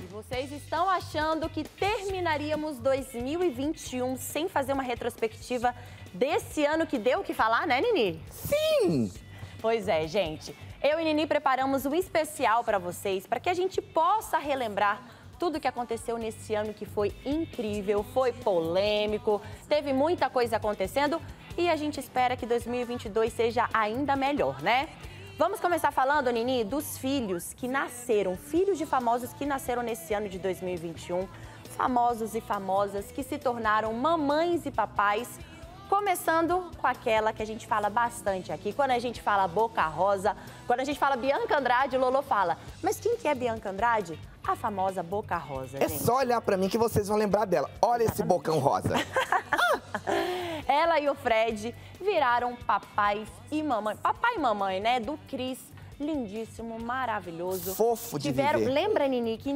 vocês estão achando que terminaríamos 2021 sem fazer uma retrospectiva desse ano que deu o que falar, né, Nini? Sim! Pois é, gente. Eu e Nini preparamos um especial para vocês, para que a gente possa relembrar tudo o que aconteceu nesse ano, que foi incrível, foi polêmico, teve muita coisa acontecendo e a gente espera que 2022 seja ainda melhor, né? Vamos começar falando, Nini, dos filhos que nasceram, filhos de famosos que nasceram nesse ano de 2021, famosos e famosas que se tornaram mamães e papais, começando com aquela que a gente fala bastante aqui. Quando a gente fala Boca Rosa, quando a gente fala Bianca Andrade, o Lolo fala, mas quem que é Bianca Andrade? A famosa Boca Rosa, É gente. só olhar pra mim que vocês vão lembrar dela. Olha esse bocão rosa. Ela e o Fred viraram papais e mamãe. Papai e mamãe, né? Do Cris. Lindíssimo, maravilhoso. Fofo de viver. Lembra, Nini, que em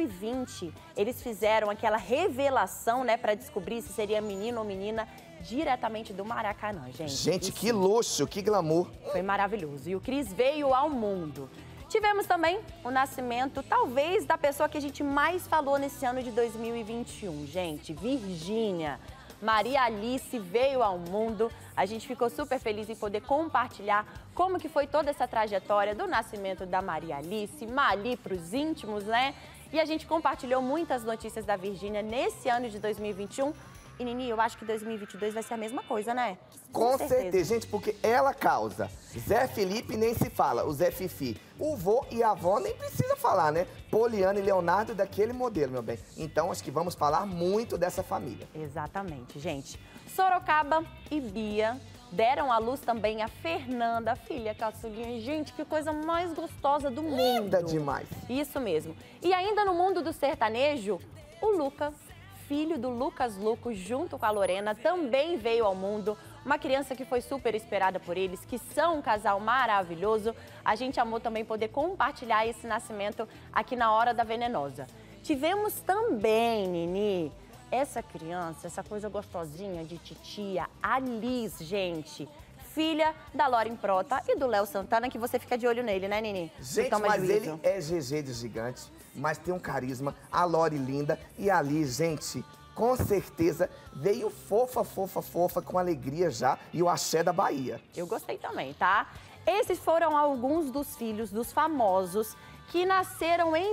2020 eles fizeram aquela revelação, né? Pra descobrir se seria menino ou menina, diretamente do Maracanã, gente. Gente, que luxo, que glamour. Foi maravilhoso. E o Cris veio ao mundo. Tivemos também o nascimento, talvez, da pessoa que a gente mais falou nesse ano de 2021, gente. Virgínia. Maria Alice veio ao mundo. A gente ficou super feliz em poder compartilhar como que foi toda essa trajetória do nascimento da Maria Alice, Mali para os íntimos, né? E a gente compartilhou muitas notícias da Virgínia nesse ano de 2021. E, Nini, eu acho que 2022 vai ser a mesma coisa, né? Com certeza, gente, porque ela causa. Zé Felipe nem se fala, o Zé Fifi. O vô e a avó nem precisa falar, né? Poliana e Leonardo daquele modelo, meu bem. Então, acho que vamos falar muito dessa família. Exatamente, gente. Sorocaba e Bia deram à luz também a Fernanda, a filha caçulinha. Gente, que coisa mais gostosa do mundo. Linda demais. Isso mesmo. E ainda no mundo do sertanejo, o Lucas, filho do Lucas Luco, junto com a Lorena, também veio ao mundo. Uma criança que foi super esperada por eles, que são um casal maravilhoso. A gente amou também poder compartilhar esse nascimento aqui na Hora da Venenosa. Tivemos também, Nini, essa criança, essa coisa gostosinha de titia, a Liz, gente. Filha da Loren Prota e do Léo Santana, que você fica de olho nele, né, Nini? Gente, mas ele é GG de gigante, mas tem um carisma, a Lore linda e ali, gente, com certeza veio fofa, fofa, fofa, com alegria já e o axé da Bahia. Eu gostei também, tá? Esses foram alguns dos filhos dos famosos que nasceram em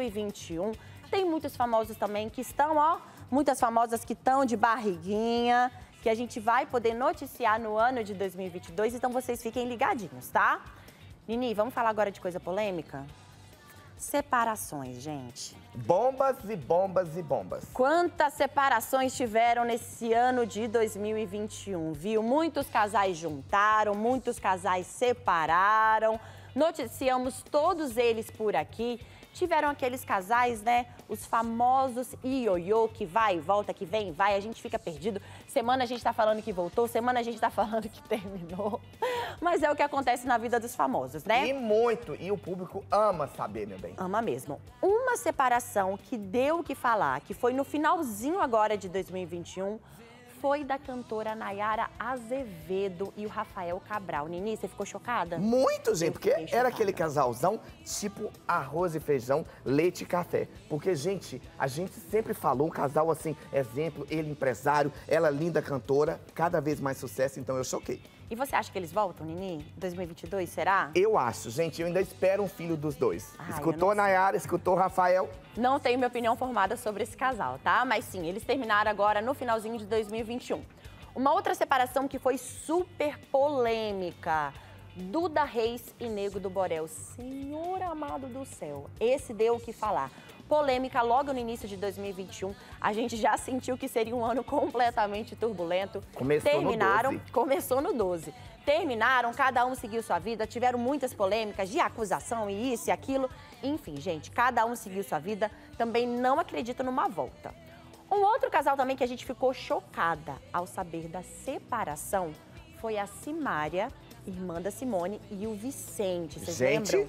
2021. Tem muitos famosos também que estão, ó, muitas famosas que estão de barriguinha, que a gente vai poder noticiar no ano de 2022, então vocês fiquem ligadinhos, tá? Nini, vamos falar agora de coisa polêmica? Separações, gente. Bombas e bombas e bombas. Quantas separações tiveram nesse ano de 2021, viu? Muitos casais juntaram, muitos casais separaram. Noticiamos todos eles por aqui. Tiveram aqueles casais, né? Os famosos ioiô, que vai e volta, que vem e vai, a gente fica perdido. Semana a gente tá falando que voltou, semana a gente tá falando que terminou. Mas é o que acontece na vida dos famosos, né? E muito, e o público ama saber, meu bem. Ama mesmo. Uma separação que deu o que falar, que foi no finalzinho agora de 2021, foi da cantora Nayara Azevedo e o Rafael Cabral. Nini, você ficou chocada? Muito, gente, porque era aquele casalzão tipo arroz e feijão, leite e café. Porque, gente, a gente sempre falou um casal assim, exemplo, ele empresário, ela linda cantora, cada vez mais sucesso, então eu choquei. E você acha que eles voltam, Nini? 2022, será? Eu acho, gente, eu ainda espero um filho dos dois. Ai, Escutou a Nayara, escutou o Rafael? Não tenho minha opinião formada sobre esse casal, tá? Mas sim, eles terminaram agora no finalzinho de 2021. Uma outra separação que foi super polêmica. Duda Reis e Nego do Borel. Senhor amado do céu, esse deu o que falar. Polêmica logo no início de 2021. A gente já sentiu que seria um ano completamente turbulento. Começou no 12. Terminaram, cada um seguiu sua vida, tiveram muitas polêmicas de acusação e isso e aquilo. Enfim, gente, cada um seguiu sua vida, também não acredito numa volta. Um outro casal também que a gente ficou chocada ao saber da separação foi a Simária, irmã da Simone, e o Vicente. Vocês lembram?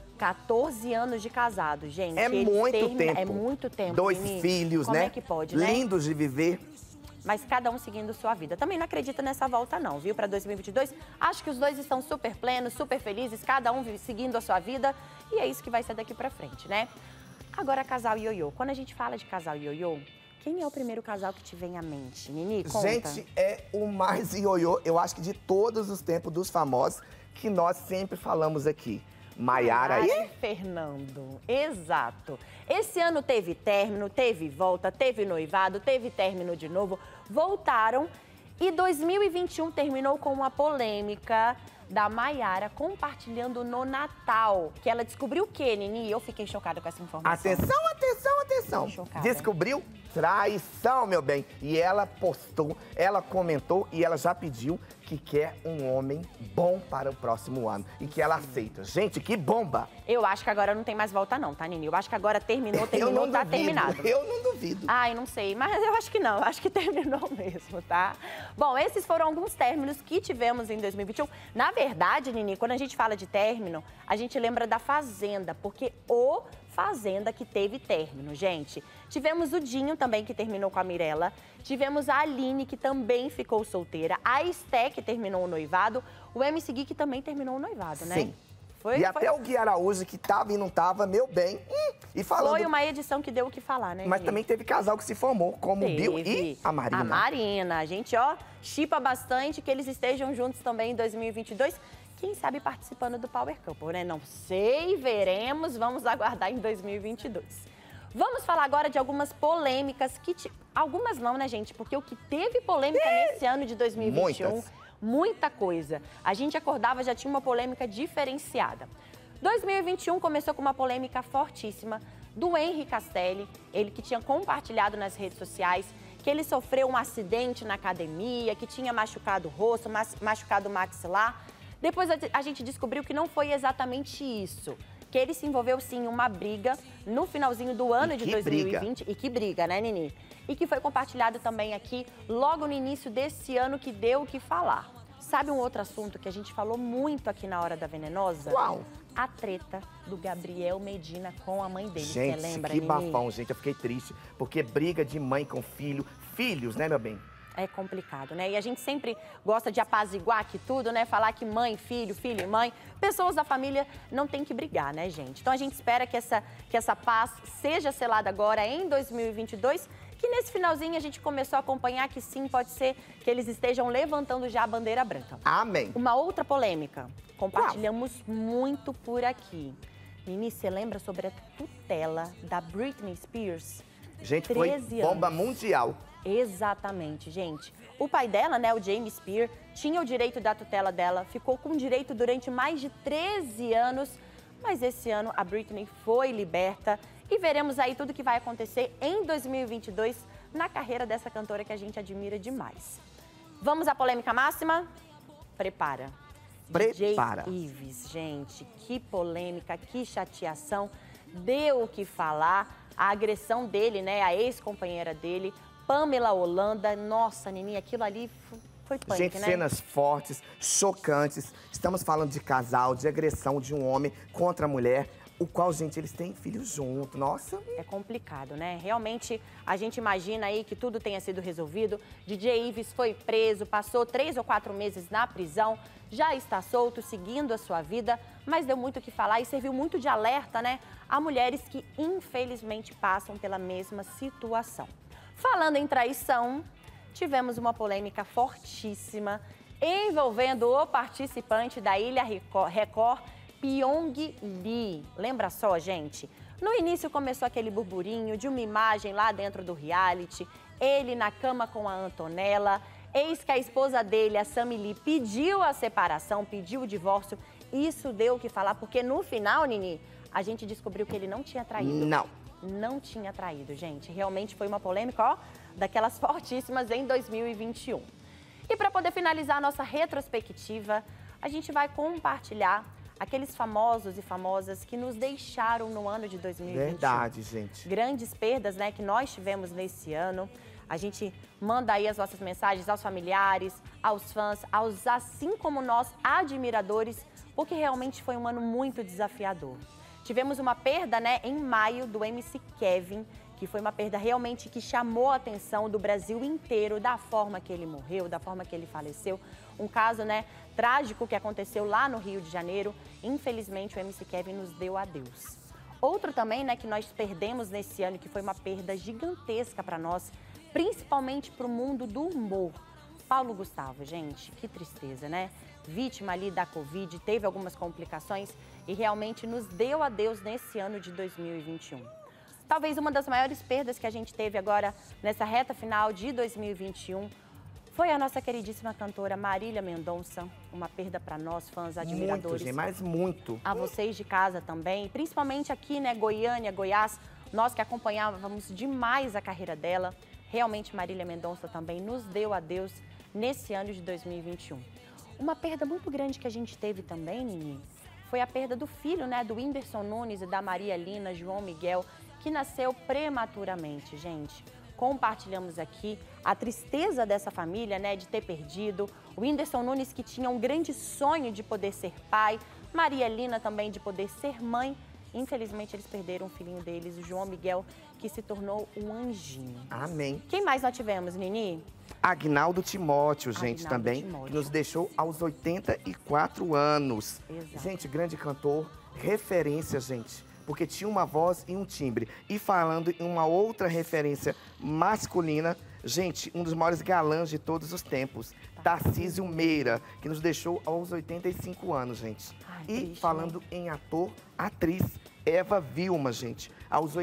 14 anos de casado, gente. É muito tempo. É muito tempo. 2 filhos, Como né? Como é que pode, né? Lindos de viver. Mas cada um seguindo sua vida. Também não acredito nessa volta não, viu? Para 2022. Acho que os dois estão super plenos, super felizes, cada um seguindo a sua vida. E é isso que vai ser daqui pra frente, né? Agora, casal ioiô. Quando a gente fala de casal ioiô, quem é o primeiro casal que te vem à mente? Nini, conta. Gente, é o mais ioiô, eu acho que de todos os tempos dos famosos, que nós sempre falamos aqui. Maiara e Fernando, exato. Esse ano teve término, teve volta, teve noivado, teve término de novo, voltaram e 2021 terminou com uma polêmica da Maiara compartilhando no Natal, que ela descobriu o quê, Nini? Eu fiquei chocada com essa informação. Atenção, atenção, atenção. Chocada. Descobriu traição, meu bem. E ela postou, ela comentou e ela já pediu que quer um homem bom para o próximo ano. E que ela aceita. Gente, que bomba! Eu acho que agora não tem mais volta não, tá, Nini? Eu acho que agora terminou, tá terminado. Eu não duvido. Ai, não sei, mas eu acho que não. Eu acho que terminou mesmo, tá? Bom, esses foram alguns términos que tivemos em 2021. Na verdade, Nini, quando a gente fala de término, a gente lembra da Fazenda, porque o Fazenda que teve término, gente. Tivemos o Dinho também, que terminou com a Mirella. Tivemos a Aline, que também ficou solteira. A Esté, que terminou o noivado. O MC Gui, que também terminou o noivado, né? Sim. Até o Gui Araújo, que tava e não tava, meu bem. E falando... Foi uma edição que deu o que falar, né, Mas Gui? também teve casal que se formou, como o Bill e a Marina. A Marina. A gente, ó, chipa bastante que eles estejam juntos também em 2022. Quem sabe participando do Power Couple, né? Não sei, veremos, vamos aguardar em 2022. Vamos falar agora de algumas polêmicas que... Algumas não, né, gente? Porque o que teve polêmica nesse ano de 2021... Muita coisa. A gente acordava, já tinha uma polêmica diferenciada. 2021 começou com uma polêmica fortíssima do Henry Castelli, ele que tinha compartilhado nas redes sociais que ele sofreu um acidente na academia, que tinha machucado o rosto, machucado o maxilar. Depois a gente descobriu que não foi exatamente isso. Que ele se envolveu, sim, em uma briga no finalzinho do ano de 2020. E que briga, né, Nini? E que foi compartilhado também aqui, logo no início desse ano, que deu o que falar. Sabe um outro assunto que a gente falou muito aqui na Hora da Venenosa? Qual? A treta do Gabriel Medina com a mãe dele. Gente, você lembra, que Nini? bafão, gente. Eu fiquei triste, porque briga de mãe com filho. Filhos, né, meu bem? É complicado, né? E a gente sempre gosta de apaziguar aqui tudo, né? Falar que mãe, filho, filho e mãe, pessoas da família não tem que brigar, né, gente? Então a gente espera que essa paz seja selada agora em 2022, que nesse finalzinho a gente começou a acompanhar que sim, pode ser que eles estejam levantando já a bandeira branca. Amém. Uma outra polêmica, compartilhamos muito por aqui. Nini, você lembra sobre a tutela da Britney Spears? Gente, foi bomba mundial. Exatamente, gente. O pai dela, né, o James Spears, tinha o direito da tutela dela, ficou com direito durante mais de 13 anos, mas esse ano a Britney foi liberta e veremos aí tudo que vai acontecer em 2022 na carreira dessa cantora que a gente admira demais. Vamos à polêmica máxima? Prepara. Prepara. DJ Ives, gente, que polêmica, que chateação, deu o que falar. A agressão dele, né, a ex-companheira dele, Pamela Holanda, nossa, Nini, aquilo ali foi punk, gente, né? cenas fortes, chocantes. Estamos falando de casal, de agressão de um homem contra a mulher, o qual, gente, eles têm filhos juntos. Nossa. É complicado, né? Realmente, a gente imagina aí que tudo tenha sido resolvido. DJ Ives foi preso, passou 3 ou 4 meses na prisão, já está solto, seguindo a sua vida, mas deu muito o que falar e serviu muito de alerta, né, a mulheres que, infelizmente, passam pela mesma situação. Falando em traição, tivemos uma polêmica fortíssima envolvendo o participante da Ilha Record, Pyong Lee. Lembra só, gente? No início começou aquele burburinho de uma imagem lá dentro do reality, ele na cama com a Antonella. Eis que a esposa dele, a Sammy Lee, pediu a separação, pediu o divórcio. Isso deu o que falar, porque no final, Nini, a gente descobriu que ele não tinha traído. Não tinha traído, gente. Realmente foi uma polêmica, ó, daquelas fortíssimas em 2021. E para poder finalizar a nossa retrospectiva, a gente vai compartilhar aqueles famosos e famosas que nos deixaram no ano de 2021. Verdade, gente. Grandes perdas, né, que nós tivemos nesse ano. A gente manda aí as nossas mensagens aos familiares, aos fãs, aos, assim como nós, admiradores, porque realmente foi um ano muito desafiador. Tivemos uma perda, né, em maio do MC Kevin, que foi uma perda realmente que chamou a atenção do Brasil inteiro, da forma que ele morreu, da forma que ele faleceu. Um caso, né, trágico que aconteceu lá no Rio de Janeiro. Infelizmente, o MC Kevin nos deu adeus. Outro também, né, que nós perdemos nesse ano, que foi uma perda gigantesca para nós, principalmente para o mundo do humor. Paulo Gustavo, gente, que tristeza, né? Vítima ali da Covid, teve algumas complicações e realmente nos deu adeus nesse ano de 2021. Talvez uma das maiores perdas que a gente teve agora nessa reta final de 2021 foi a nossa queridíssima cantora Marília Mendonça, uma perda para nós, fãs, admiradores. Muito, gente, mas muito. A vocês de casa também, principalmente aqui, né, Goiânia, Goiás, nós que acompanhávamos demais a carreira dela. Realmente, Marília Mendonça também nos deu adeus nesse ano de 2021. Uma perda muito grande que a gente teve também, Nini, foi a perda do filho, né, do Whindersson Nunes e da Maria Lina, João Miguel, que nasceu prematuramente, gente. Compartilhamos aqui a tristeza dessa família, né, de ter perdido. O Whindersson Nunes, que tinha um grande sonho de poder ser pai. Maria Lina também de poder ser mãe. Infelizmente, eles perderam o filhinho deles, o João Miguel, que se tornou um anjinho. Amém. Quem mais nós tivemos, Nini? Agnaldo Timóteo, gente, Agnaldo também, Timóteo. que nos deixou aos 84 anos. Exato. Gente, grande cantor, referência, gente, porque tinha uma voz e um timbre. E falando em uma outra referência masculina, gente, um dos maiores galãs de todos os tempos, Tarcísio Meira, que nos deixou aos 85 anos, gente. Ai, e triste, falando em ator, atriz, Eva Vilma, gente, aos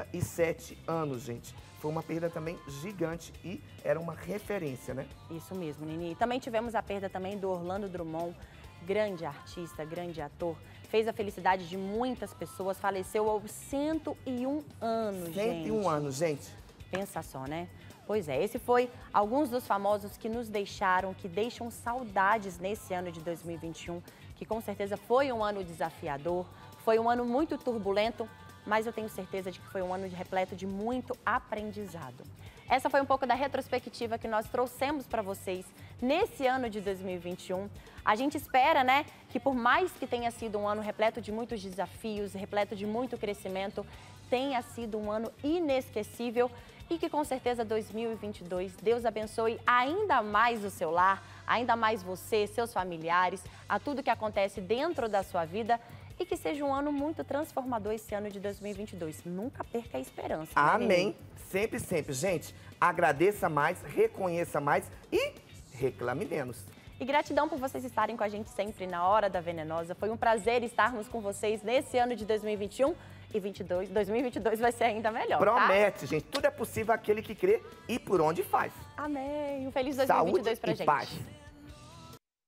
87 anos, gente. Foi uma perda também gigante e era uma referência, né? Isso mesmo, Nini. Também tivemos a perda também do Orlando Drummond, grande artista, grande ator. Fez a felicidade de muitas pessoas, faleceu aos 101 anos, 101 anos, gente. Pensa só, né? Pois é, esse foi alguns dos famosos que nos deixaram, que deixam saudades nesse ano de 2021, que com certeza foi um ano desafiador, foi um ano muito turbulento, mas eu tenho certeza de que foi um ano repleto de muito aprendizado. Essa foi um pouco da retrospectiva que nós trouxemos para vocês nesse ano de 2021. A gente espera, né, que por mais que tenha sido um ano repleto de muitos desafios, repleto de muito crescimento, tenha sido um ano inesquecível e que com certeza 2022, Deus abençoe ainda mais o seu lar, ainda mais você, seus familiares, a tudo que acontece dentro da sua vida e que seja um ano muito transformador esse ano de 2022. Nunca perca a esperança. Amém. Sempre, sempre. Gente, agradeça mais, reconheça mais e reclame menos. E gratidão por vocês estarem com a gente sempre na Hora da Venenosa. Foi um prazer estarmos com vocês nesse ano de 2021 e 2022 vai ser ainda melhor, Promete, tá? gente. Tudo é possível aquele que crê e por onde faz. Amém. Um feliz 2022 Saúde pra e gente. paz.